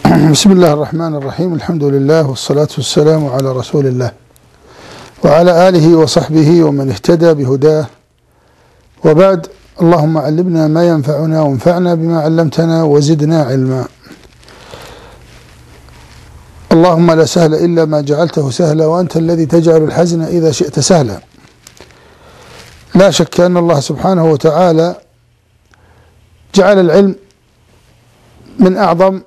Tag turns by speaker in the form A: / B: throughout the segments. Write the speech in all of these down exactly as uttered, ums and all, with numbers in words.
A: بسم الله الرحمن الرحيم. الحمد لله والصلاة والسلام على رسول الله وعلى آله وصحبه ومن اهتدى بهداه، وبعد. اللهم علمنا ما ينفعنا وانفعنا بما علمتنا وزدنا علما. اللهم لا سهل إلا ما جعلته سهلا، وأنت الذي تجعل الحزن إذا شئت سهلا. لا شك أن الله سبحانه وتعالى جعل العلم من أعظم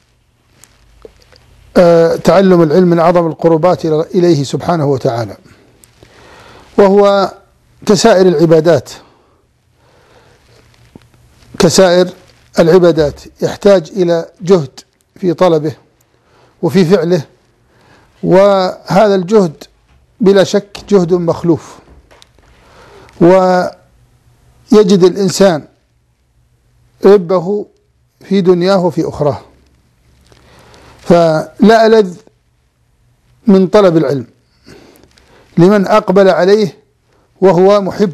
A: تعلم العلم من أعظم القربات إليه سبحانه وتعالى، وهو كسائر العبادات كسائر العبادات يحتاج إلى جهد في طلبه وفي فعله، وهذا الجهد بلا شك جهد مخلوف، ويجد الإنسان ربه في دنياه وفي أخراه. فلا ألذ من طلب العلم لمن أقبل عليه وهو محب،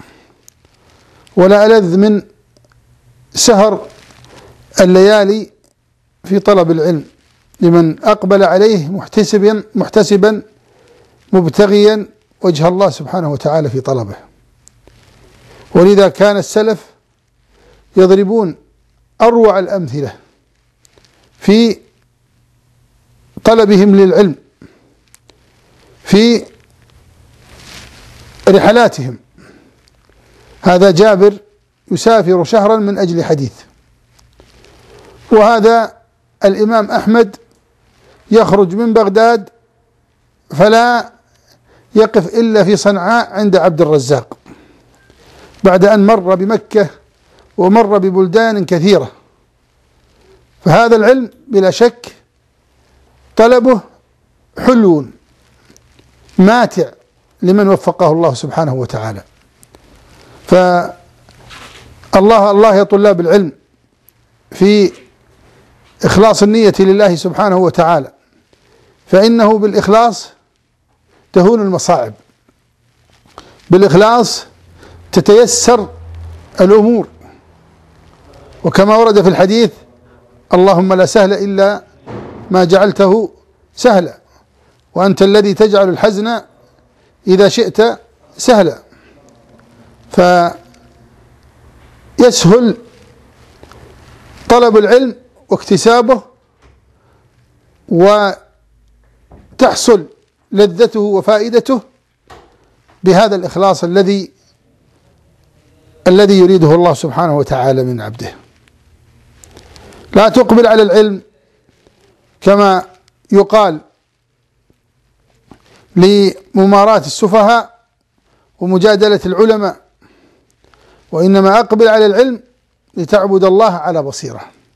A: ولا ألذ من سهر الليالي في طلب العلم لمن أقبل عليه محتسبا محتسبا مبتغيا وجه الله سبحانه وتعالى في طلبه. ولذا كان السلف يضربون أروع الأمثلة في طلبهم للعلم في رحلاتهم. هذا جابر يسافر شهرا من أجل حديث، وهذا الإمام أحمد يخرج من بغداد فلا يقف إلا في صنعاء عند عبد الرزاق بعد أن مر بمكة ومر ببلدان كثيرة. فهذا العلم بلا شك طلبه حلو ماتع لمن وفقه الله سبحانه وتعالى. فالله الله يا طلاب العلم في إخلاص النية لله سبحانه وتعالى، فإنه بالإخلاص تهون المصاعب، بالإخلاص تتيسر الأمور، وكما ورد في الحديث: اللهم لا سهل إلا ما جعلته سهلا، وأنت الذي تجعل الحزن إذا شئت سهلا. فيسهل طلب العلم واكتسابه، وتحصل لذته وفائدته بهذا الإخلاص الذي الذي يريده الله سبحانه وتعالى من عبده. لا تقبل على العلم كما يقال لمماراة السفهاء ومجادلة العلماء، وإنما أقبل على العلم لتعبد الله على بصيرة.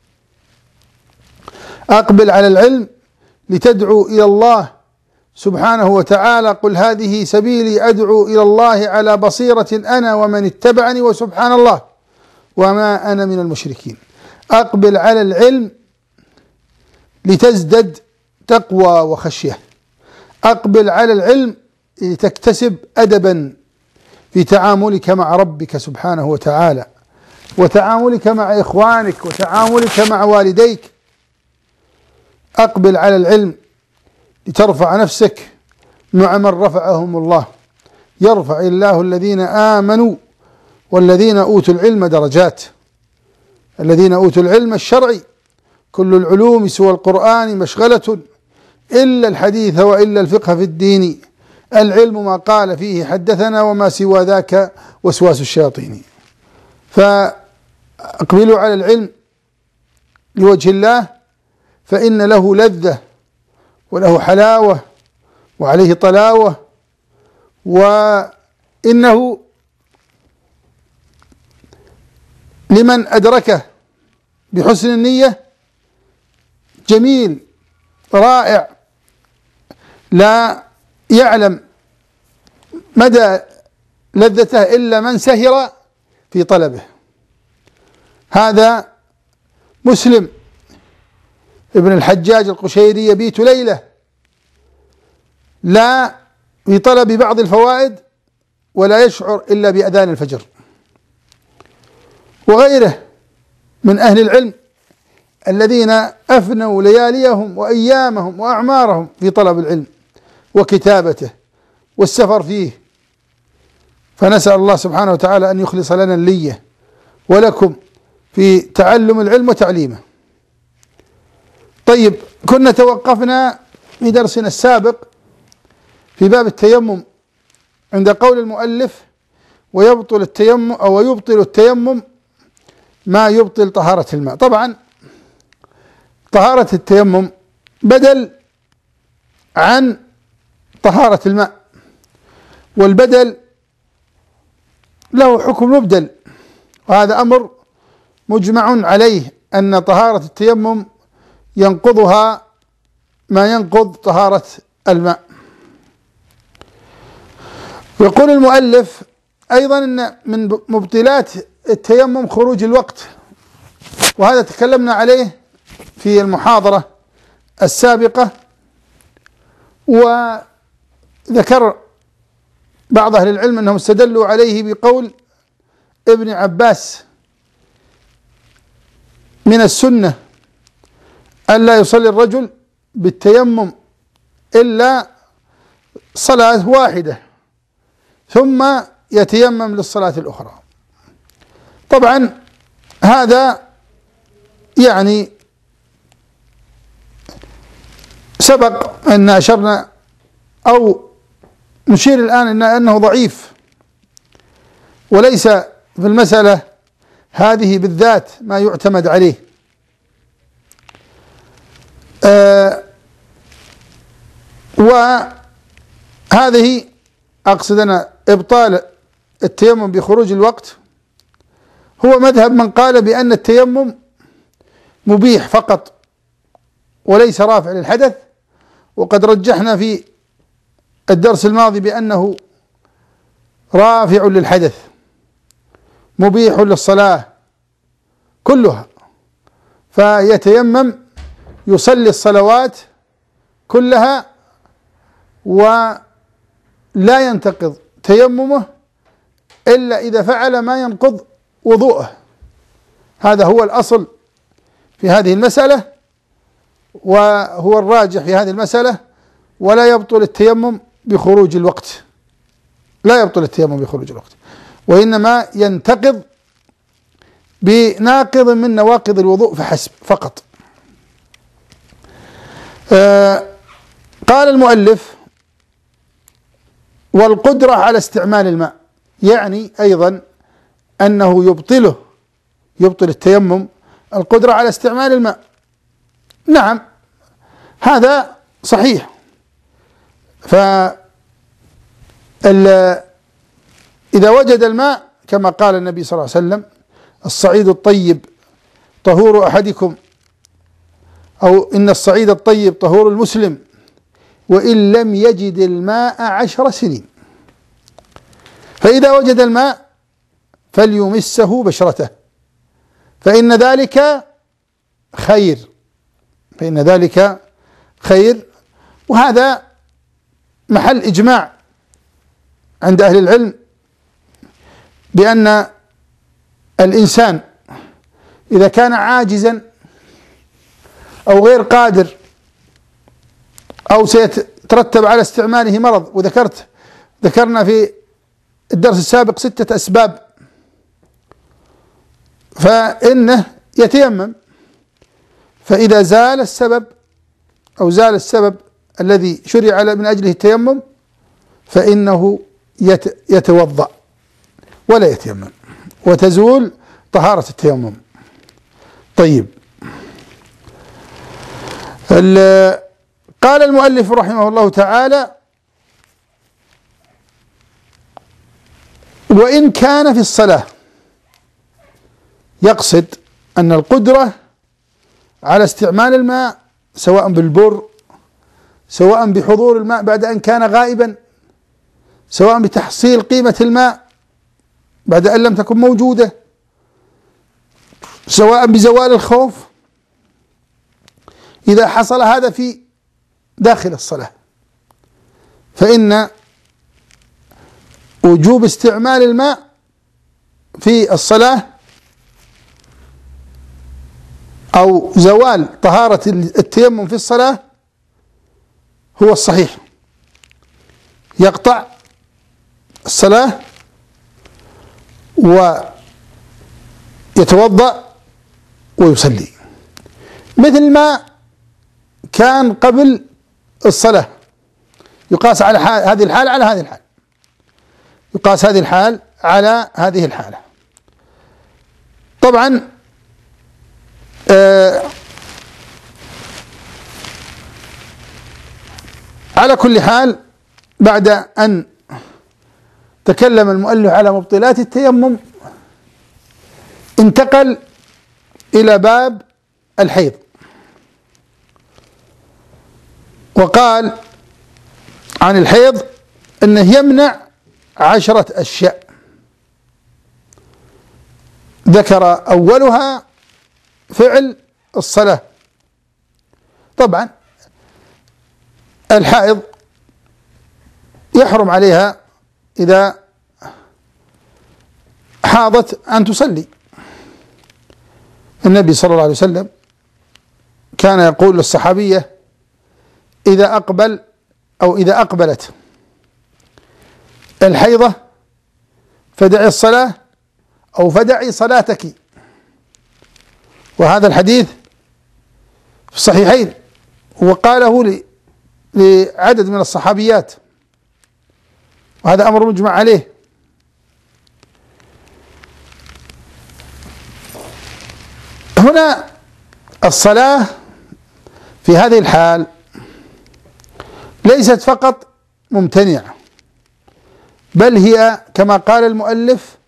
A: أقبل على العلم لتدعو إلى الله سبحانه وتعالى: قل هذه سبيلي أدعو إلى الله على بصيرة أنا ومن اتبعني وسبحان الله وما أنا من المشركين. أقبل على العلم لتزدد تقوى وخشية. أقبل على العلم لتكتسب أدبا في تعاملك مع ربك سبحانه وتعالى، وتعاملك مع إخوانك، وتعاملك مع والديك. أقبل على العلم لترفع نفسك مع من رفعهم الله. يرفع الله الذين آمنوا والذين أوتوا العلم درجات. الذين أوتوا العلم الشرعي: كل العلوم سوى القرآن مشغلة إلا الحديث وإلا الفقه في الدين، العلم ما قال فيه حدثنا وما سوى ذاك وسواس الشياطين. فأقبلوا على العلم لوجه الله، فإن له لذة وله حلاوة وعليه طلاوة، وإنه لمن أدركه بحسن النية جميل رائع، لا يعلم مدى لذته إلا من سهر في طلبه. هذا مسلم ابن الحجاج القشيري يبيت ليلة لا في طلب بعض الفوائد ولا يشعر إلا بأذان الفجر. وغيره من أهل العلم الذين أفنوا لياليهم وأيامهم وأعمارهم في طلب العلم وكتابته والسفر فيه، فنسأل الله سبحانه وتعالى أن يخلص لنا النية ولكم في تعلم العلم وتعليمه. طيب، كنا توقفنا في درسنا السابق في باب التيمم عند قول المؤلف: ويبطل التيمم أو يبطل التيمم ما يبطل طهارة الماء. طبعا طهارة التيمم بدل عن طهارة الماء، والبدل له حكم مبدل، وهذا أمر مجمع عليه أن طهارة التيمم ينقضها ما ينقض طهارة الماء. يقول المؤلف أيضا أن من مبطلات التيمم خروج الوقت، وهذا تكلمنا عليه في المحاضرة السابقة، وذكر بعض أهل العلم أنهم استدلوا عليه بقول ابن عباس: من السنة ألا يصلي الرجل بالتيمم إلا صلاة واحدة ثم يتيمم للصلاة الأخرى. طبعا هذا يعني سبق أن أشرنا أو نشير الآن إن أنه ضعيف، وليس في المسألة هذه بالذات ما يعتمد عليه. آه وهذه أقصد أنا إبطال التيمم بخروج الوقت هو مذهب من قال بأن التيمم مبيح فقط وليس رافع للحدث، وقد رجحنا في الدرس الماضي بأنه رافع للحدث مبيح للصلاة كلها، فيتيمم يصلي الصلوات كلها ولا ينتقض تيممه إلا إذا فعل ما ينقض وضوءه. هذا هو الأصل في هذه المسألة، وهو الراجح في هذه المسألة. ولا يبطل التيمم بخروج الوقت، لا يبطل التيمم بخروج الوقت، وإنما ينتقض بناقض من نواقض الوضوء فحسب فقط. آه قال المؤلف: والقدرة على استعمال الماء، يعني أيضا أنه يبطله يبطل التيمم القدرة على استعمال الماء. نعم، هذا صحيح. فإذا وجد الماء كما قال النبي صلى الله عليه وسلم: الصعيد الطيب طهور أحدكم، أو إن الصعيد الطيب طهور المسلم وإن لم يجد الماء عشر سنين. فإذا وجد الماء فليمسه بشرته فإن ذلك خير فإن ذلك خير وهذا محل إجماع عند أهل العلم بأن الإنسان إذا كان عاجزا أو غير قادر أو سيترتب على استعماله مرض، وذكرت ذكرنا في الدرس السابق ستة أسباب، فإنه يتيمم. فإذا زال السبب أو زال السبب الذي شرع من أجله التيمم فإنه يتوضأ ولا يتيمم، وتزول طهارة التيمم. طيب، قال المؤلف رحمه الله تعالى: وإن كان في الصلاة، يقصد أن القدرة على استعمال الماء سواء بالبر، سواء بحضور الماء بعد أن كان غائبا، سواء بتحصيل قيمة الماء بعد أن لم تكن موجودة، سواء بزوال الخوف، إذا حصل هذا في داخل الصلاة فإن وجوب استعمال الماء في الصلاة أو زوال طهارة التيمم في الصلاة هو الصحيح، يقطع الصلاة ويتوضأ ويصلي مثل ما كان قبل الصلاة. يقاس على هذه الحال على هذه الحال، يقاس هذه الحال على هذه الحالة. طبعا آه على كل حال، بعد أن تكلم المؤلف على مبطلات التيمم انتقل إلى باب الحيض، وقال عن الحيض أنه يمنع عشرة أشياء، ذكر أولها فعل الصلاة. طبعا الحائض يحرم عليها إذا حاضت أن تصلي. النبي صلى الله عليه وسلم كان يقول للصحابية إذا أقبل أو إذا أقبلت الحيضة فدعي الصلاة أو فدعي صلاتك، وهذا الحديث في الصحيحين، وقاله لعدد من الصحابيات، وهذا أمر مجمع عليه. هنا الصلاة في هذه الحال ليست فقط ممتنعة، بل هي كما قال المؤلف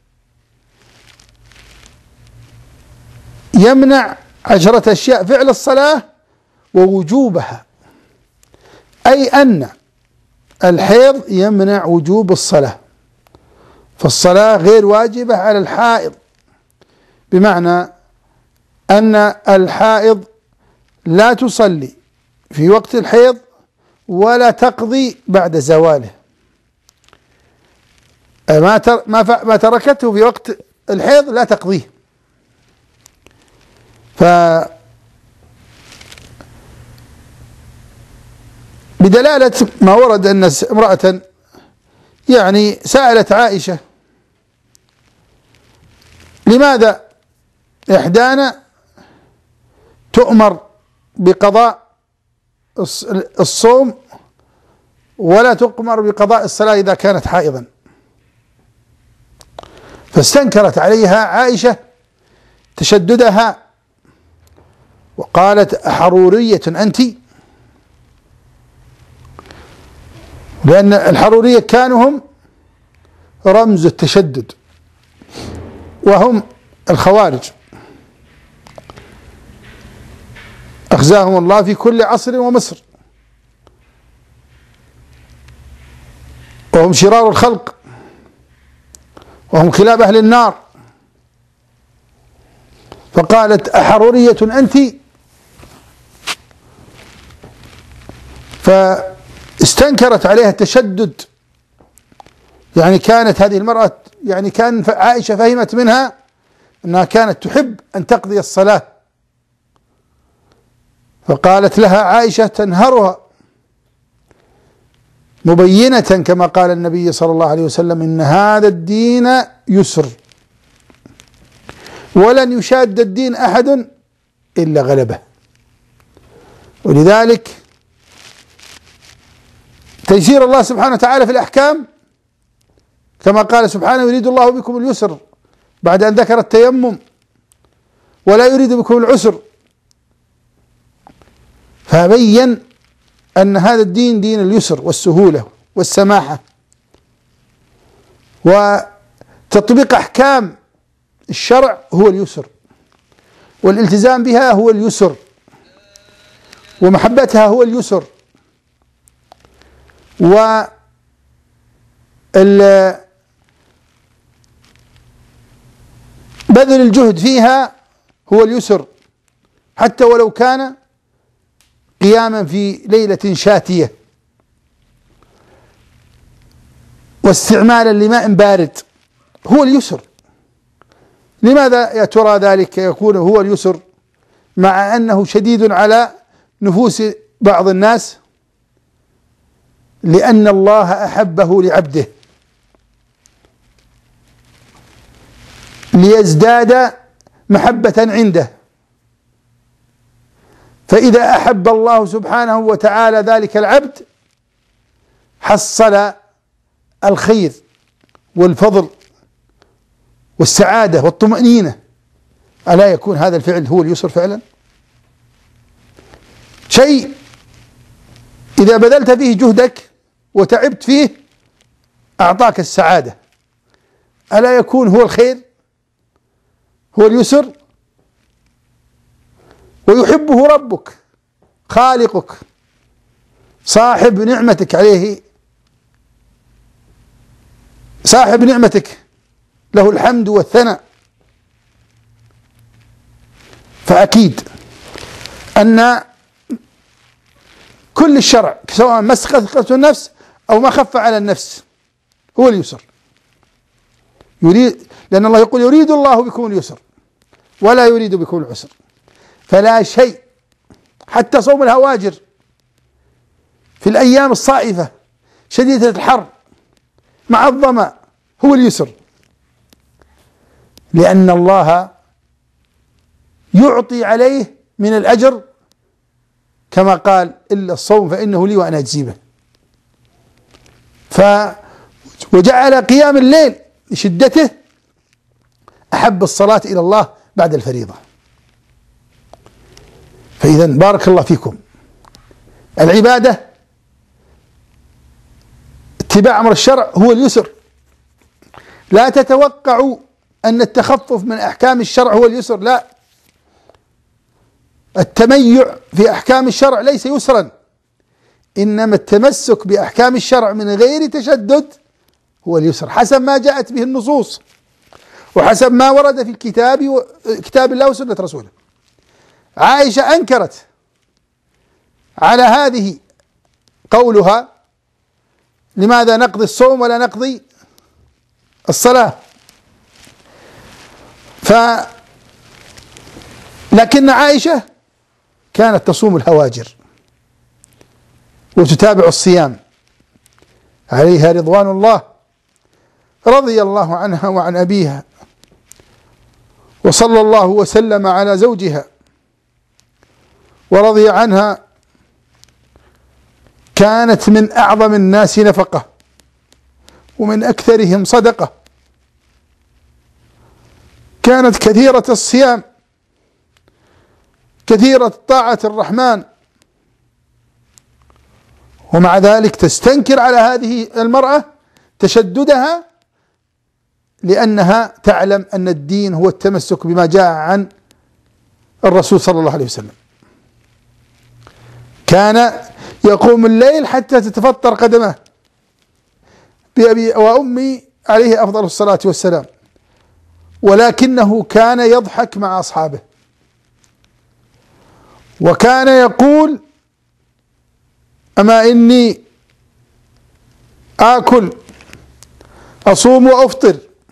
A: يمنع عشرة أشياء فعل الصلاة ووجوبها، أي أن الحيض يمنع وجوب الصلاة، فالصلاة غير واجبة على الحائض، بمعنى أن الحائض لا تصلي في وقت الحيض ولا تقضي بعد زواله. ما ما تركته في وقت الحيض لا تقضيه. ف بدلالة ما ورد أن امرأة يعني سألت عائشة لماذا إحدانا تؤمر بقضاء الصوم ولا تؤمر بقضاء الصلاة إذا كانت حائضا؟ فاستنكرت عليها عائشة تشددها وقالت أحرورية أنت؟ لأن الحرورية كانوا هم رمز التشدد، وهم الخوارج أخزاهم الله في كل عصر ومصر، وهم شرار الخلق، وهم كلاب أهل النار. فقالت أحرورية أنت؟ فاستنكرت عليها التشدد. يعني كانت هذه المرأة يعني كان عائشة فهمت منها أنها كانت تحب أن تقضي الصلاة، فقالت لها عائشة تنهرها مبينة كما قال النبي صلى الله عليه وسلم إن هذا الدين يسر ولن يشاد الدين أحد إلا غلبه. ولذلك تيسير الله سبحانه وتعالى في الأحكام كما قال سبحانه يريد الله بكم اليسر بعد أن ذكر التيمم ولا يريد بكم العسر، فبين أن هذا الدين دين اليسر والسهولة والسماحة، وتطبيق أحكام الشرع هو اليسر، والالتزام بها هو اليسر، ومحبتها هو اليسر، و بذل الجهد فيها هو اليسر، حتى ولو كان قياما في ليلة شاتية واستعمالا لماء بارد هو اليسر. لماذا يا ترى ذلك يكون هو اليسر؟ مع أنه شديد على نفوس بعض الناس، لأن الله أحبه لعبده ليزداد محبة عنده. فإذا أحب الله سبحانه وتعالى ذلك العبد حصل الخير والفضل والسعادة والطمأنينة. ألا يكون هذا الفعل هو اليسر فعلا؟ شيء إذا بذلت فيه جهدك وتعبت فيه أعطاك السعادة، ألا يكون هو الخير، هو اليسر؟ ويحبه ربك خالقك صاحب نعمتك عليه، صاحب نعمتك له الحمد والثناء. فأكيد أن كل الشرع سواء ما استثقلته النفس أو ما خف على النفس هو اليسر. يريد، لأن الله يقول يريد الله بكم اليسر ولا يريد بكم العسر. فلا شيء حتى صوم الهواجر في الأيام الصائفة شديدة الحر مع الظمأ هو اليسر، لأن الله يعطي عليه من الأجر كما قال إلا الصوم فإنه لي وأنا أجزي به. ف وجعل قيام الليل لشدته أحب الصلاة إلى الله بعد الفريضة. فإذا بارك الله فيكم، العبادة اتباع أمر الشرع هو اليسر. لا تتوقعوا أن التخفف من أحكام الشرع هو اليسر، لا، التميع في أحكام الشرع ليس يسرا، إنما التمسك بأحكام الشرع من غير تشدد هو اليسر حسب ما جاءت به النصوص وحسب ما ورد في الكتاب و... كتاب الله وسنة رسوله. عائشة أنكرت على هذه قولها لماذا نقضي الصوم ولا نقضي الصلاة؟ ف لكن عائشة كانت تصوم الهواجر وتتابع الصيام عليها رضوان الله رضي الله عنها وعن أبيها، وصلى الله وسلم على زوجها ورضي عنها. كانت من أعظم الناس نفقة ومن أكثرهم صدقة، كانت كثيرة الصيام كثيرة طاعة الرحمن، ومع ذلك تستنكر على هذه المرأة تشددها، لأنها تعلم أن الدين هو التمسك بما جاء عن الرسول صلى الله عليه وسلم. كان يقوم الليل حتى تتفطر قدمه بأبي وأمي عليه أفضل الصلاة والسلام، ولكنه كان يضحك مع أصحابه، وكان يقول أما إني آكل أصوم وأفطر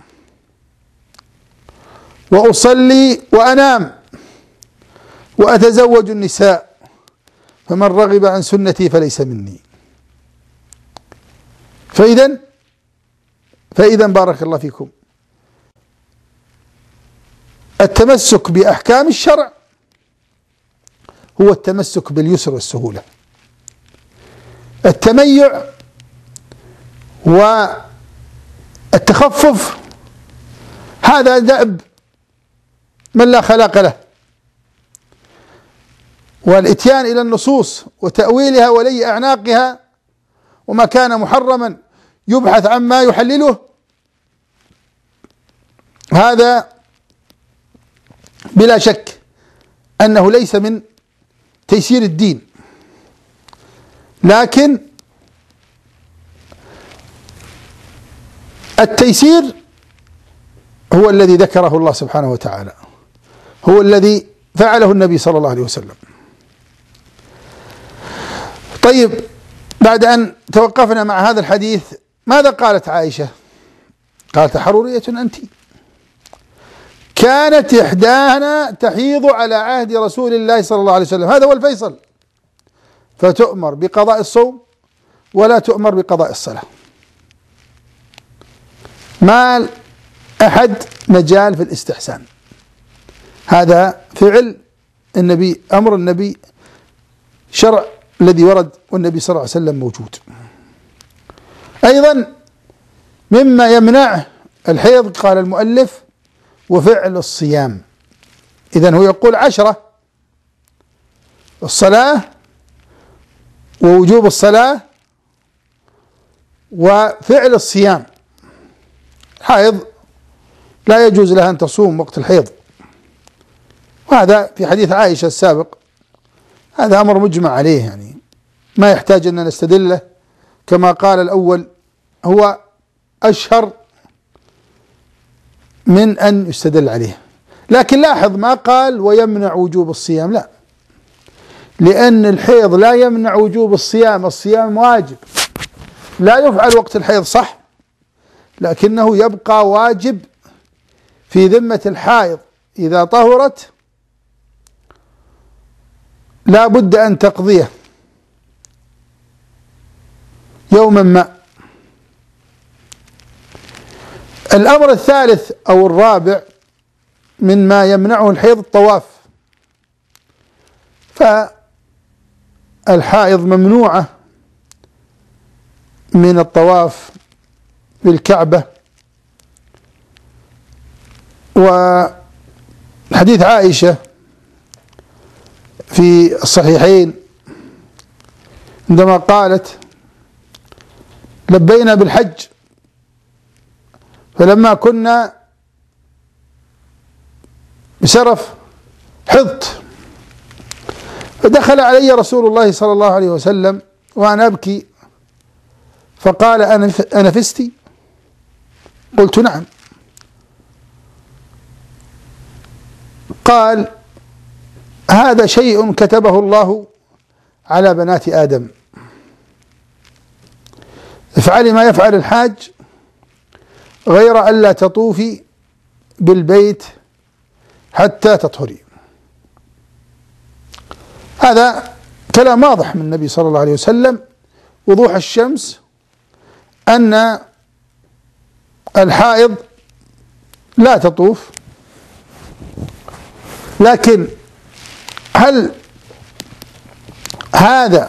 A: وأصلي وأنام وأتزوج النساء، فمن رغب عن سنتي فليس مني. فإذا فإذا بارك الله فيكم، التمسك بأحكام الشرع هو التمسك باليسر والسهولة. التميع والتخفف هذا دأب من لا خلاق له، والإتيان إلى النصوص وتأويلها ولي أعناقها، وما كان محرما يبحث عما يحلله، هذا بلا شك أنه ليس من تيسير الدين. لكن التيسير هو الذي ذكره الله سبحانه وتعالى، هو الذي فعله النبي صلى الله عليه وسلم. طيب، بعد أن توقفنا مع هذا الحديث، ماذا قالت عائشة؟ قالت حرورية أنت؟ كانت إحدانا تحيض على عهد رسول الله صلى الله عليه وسلم، هذا هو الفيصل، فتؤمر بقضاء الصوم ولا تؤمر بقضاء الصلاة، ما أحد مجال في الاستحسان. هذا فعل النبي، أمر النبي، شرع الذي ورد والنبي صلى الله عليه وسلم موجود. أيضا مما يمنع الحيض قال المؤلف وفعل الصيام. إذن هو يقول عشرة: الصلاة ووجوب الصلاة وفعل الصيام. حائض لا يجوز لها أن تصوم وقت الحيض، وهذا في حديث عائشة السابق، هذا أمر مجمع عليه، يعني ما يحتاج أن نستدله، كما قال الأول هو أشهر من أن يستدل عليه. لكن لاحظ ما قال ويمنع وجوب الصيام، لا، لأن الحيض لا يمنع وجوب الصيام، الصيام واجب لا يفعل وقت الحيض صح، لكنه يبقى واجب في ذمة الحائض، إذا طهرت لا بد أن تقضيه يوما ما. الأمر الثالث أو الرابع مما يمنعه الحيض الطواف، فالحائض ممنوعة من الطواف بالكعبة، وحديث عائشة في الصحيحين عندما قالت: لبينا بالحج فلما كنا بسرف حضت، فدخل علي رسول الله صلى الله عليه وسلم وأنا أبكي فقال: أنفستي؟ قلت: نعم. قال: هذا شيء كتبه الله على بنات آدم، افعلي ما يفعل الحاج غير ألا تطوفي بالبيت حتى تطهري. هذا كلام واضح من النبي صلى الله عليه وسلم وضوح الشمس، أن الحائض لا تطوف. لكن هل هذا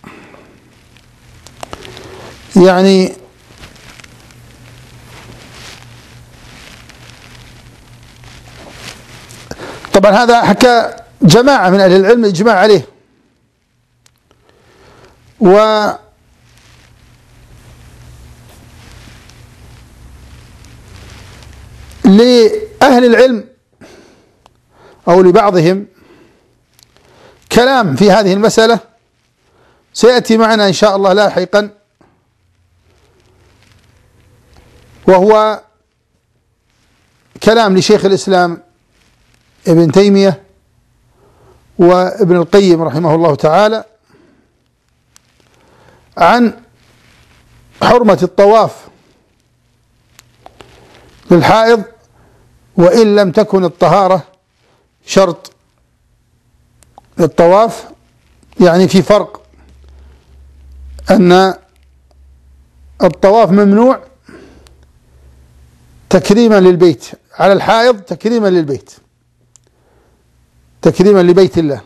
A: يعني طبعا هذا حكى جماعة من أهل العلم إجماع عليه، و لأهل العلم أو لبعضهم كلام في هذه المسألة سيأتي معنا إن شاء الله لاحقا، وهو كلام لشيخ الإسلام ابن تيمية وابن القيم رحمه الله تعالى عن حرمة الطواف للحائض وإن لم تكن الطهارة شرط للطواف. يعني في فرق، أن الطواف ممنوع تكريما للبيت على الحائض، تكريما للبيت، تكريما لبيت الله،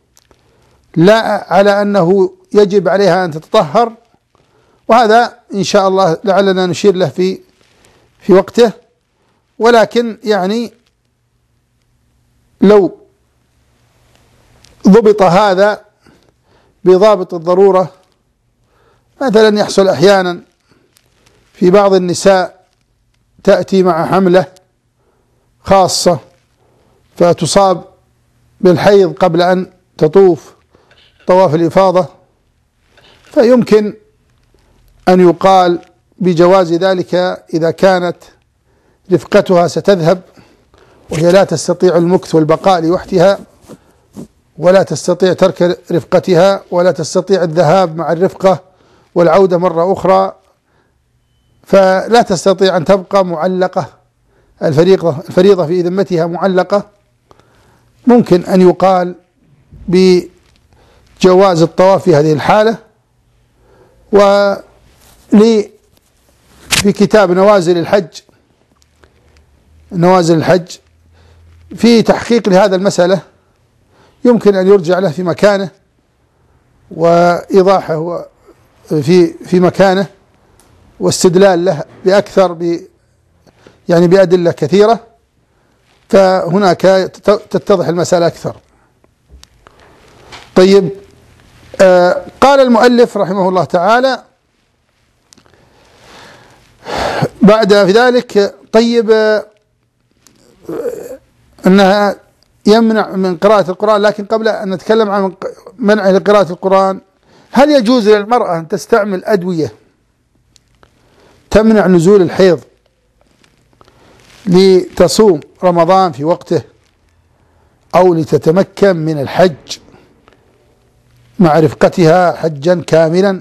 A: لا على أنه يجب عليها أن تتطهر، وهذا إن شاء الله لعلنا نشير له في في وقته. ولكن يعني لو ضبط هذا بضابط الضرورة، مثلا يحصل أحيانا في بعض النساء تأتي مع حملة خاصة فتصاب بالحيض قبل أن تطوف طواف الإفاضة، فيمكن أن يقال بجواز ذلك إذا كانت رفقتها ستذهب وهي لا تستطيع المكث والبقاء لوحدها، ولا تستطيع ترك رفقتها، ولا تستطيع الذهاب مع الرفقة والعودة مرة أخرى، فلا تستطيع أن تبقى معلقة الفريضة الفريضة في ذمتها معلقة، ممكن أن يقال بجواز الطواف في هذه الحالة. ولي في كتاب نوازل الحج نوازل الحج في تحقيق لهذا المسألة، يمكن أن يرجع له في مكانه وإيضاحه في في مكانه واستدلال له بأكثر ب يعني بأدلة كثيرة، فهناك تتضح المسألة أكثر. طيب، آه قال المؤلف رحمه الله تعالى بعد في ذلك: طيب، آه أنها يمنع من قراءة القرآن، لكن قبل أن نتكلم عن منع لقراءة القرآن، هل يجوز للمرأة أن تستعمل أدوية تمنع نزول الحيض لتصوم رمضان في وقته، أو لتتمكن من الحج مع رفقتها حجا كاملا؟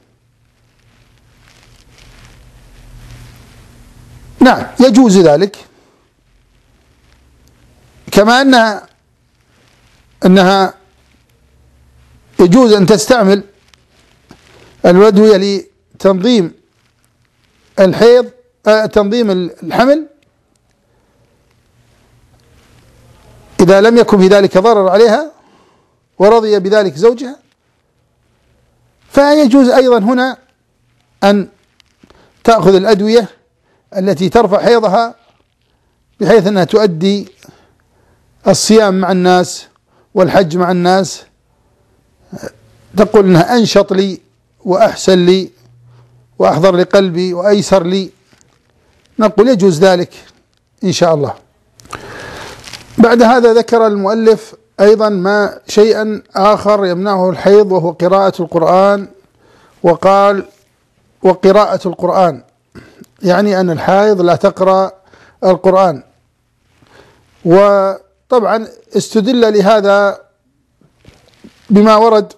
A: نعم، يجوز ذلك، كما أنها أنها يجوز أن تستعمل الأدوية لتنظيم الحيض، آه تنظيم الحمل، إذا لم يكن في ذلك ضرر عليها ورضي بذلك زوجها، فيجوز أيضا هنا أن تأخذ الأدوية التي ترفع حيضها بحيث أنها تؤدي الصيام مع الناس والحج مع الناس، تقول أنها أنشط لي وأحسن لي وأحضر لقلبي وأيسر لي، نقول يجوز ذلك إن شاء الله. بعد هذا ذكر المؤلف أيضا ما شيئا آخر يمنعه الحيض، وهو قراءة القرآن، وقال: وقراءة القرآن، يعني أن الحائض لا تقرأ القرآن. وطبعا استدل لهذا بما ورد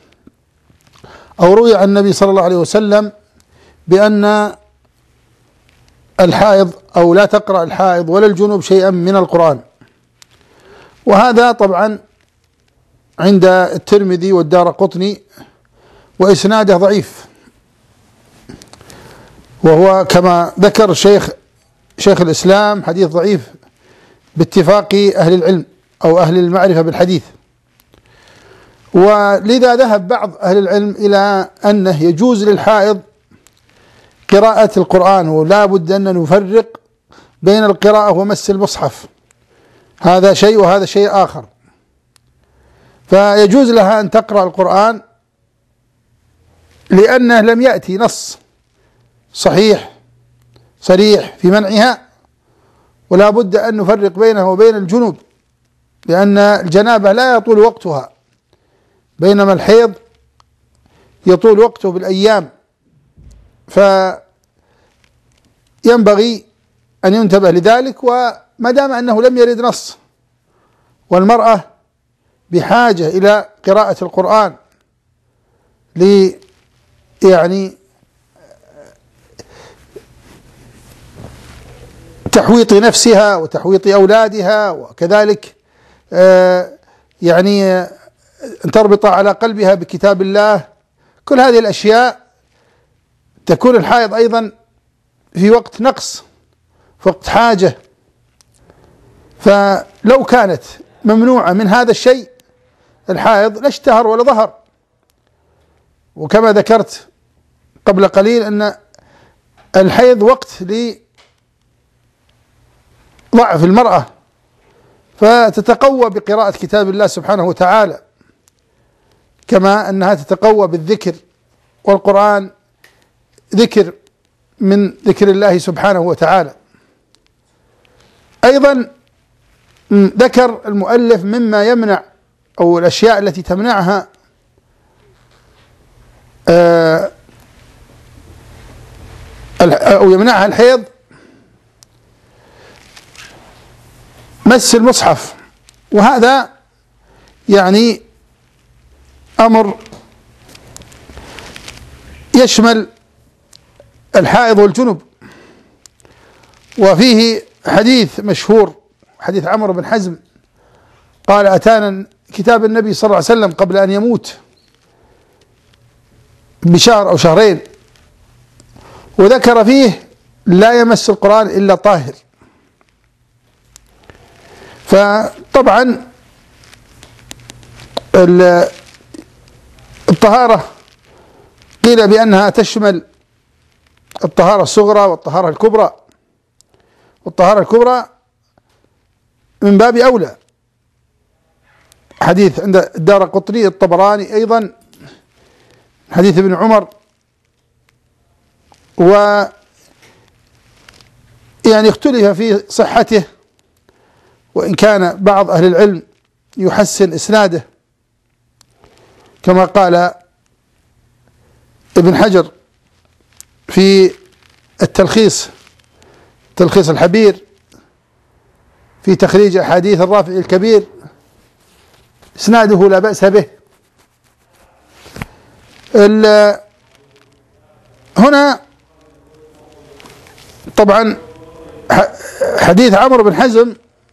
A: أو روي عن النبي صلى الله عليه وسلم بأن الحائض أو لا تقرأ الحائض ولا الجنوب شيئا من القرآن، وهذا طبعا عند الترمذي والدارقطني وإسناده ضعيف، وهو كما ذكر الشيخ شيخ الإسلام حديث ضعيف باتفاق أهل العلم أو أهل المعرفة بالحديث. ولذا ذهب بعض أهل العلم إلى أنه يجوز للحائض قراءة القرآن، ولا بد أن نفرق بين القراءة ومس المصحف، هذا شيء وهذا شيء آخر. فيجوز لها أن تقرأ القرآن لأنه لم يأتي نص صحيح صريح في منعها، ولا بد أن نفرق بينه وبين الجنوب، لأن الجنابة لا يطول وقتها، بينما الحيض يطول وقته بالأيام، فينبغي أن ينتبه لذلك. وما دام أنه لم يرد نص والمرأة بحاجة إلى قراءة القرآن ل يعني تحويط نفسها وتحويط أولادها، وكذلك آه يعني أن تربط على قلبها بكتاب الله، كل هذه الأشياء تكون الحائض أيضا في وقت نقص، في وقت حاجة. فلو كانت ممنوعة من هذا الشيء الحائض لا اشتهر ولا ظهر. وكما ذكرت قبل قليل أن الحيض وقت لضعف المرأة، فتتقوى بقراءة كتاب الله سبحانه وتعالى، كما أنها تتقوى بالذكر، والقرآن ذكر من ذكر الله سبحانه وتعالى. أيضا ذكر المؤلف مما يمنع أو الأشياء التي تمنعها أو يمنعها الحيض مس المصحف، وهذا يعني أمر يشمل الحائض والجنب، وفيه حديث مشهور، حديث عمرو بن حزم قال: أتانا كتاب النبي صلى الله عليه وسلم قبل أن يموت بشهر أو شهرين، وذكر فيه: لا يمس القرآن إلا طاهر. فطبعا الطهارة قيل بأنها تشمل الطهارة الصغرى والطهارة الكبرى، والطهارة الكبرى من باب أولى. حديث عند الدارقطني الطبراني أيضا حديث ابن عمر، و يعني اختلف في صحته، وإن كان بعض أهل العلم يحسن إسناده، كما قال ابن حجر في التلخيص، تلخيص الحبير في تخريج أحاديث الرافع الكبير: إسناده لا بأس به. هنا طبعا حديث عمرو بن حزم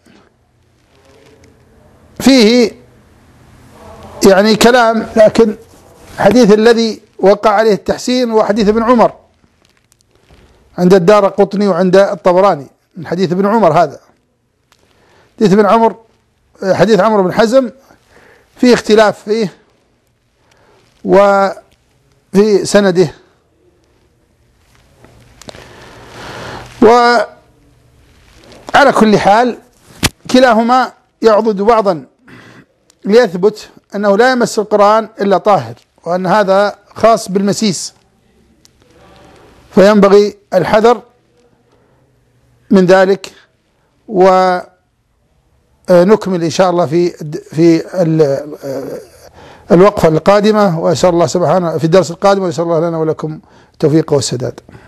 A: فيه يعني كلام، لكن الحديث الذي وقع عليه التحسين هو حديث ابن عمر عند الدارقطني وعند الطبراني، من حديث ابن عمر. هذا حديث ابن عمر، حديث عمرو بن حزم فيه اختلاف فيه وفي سنده، وعلى كل حال كلاهما يعضد بعضا ليثبت أنه لا يمس القرآن إلا طاهر، وأن هذا خاص بالمسيس، فينبغي الحذر من ذلك. ونكمل إن شاء الله في في الوقفة القادمة، وأسأل الله سبحانه في الدرس القادم، وأسأل الله لنا ولكم التوفيق والسداد.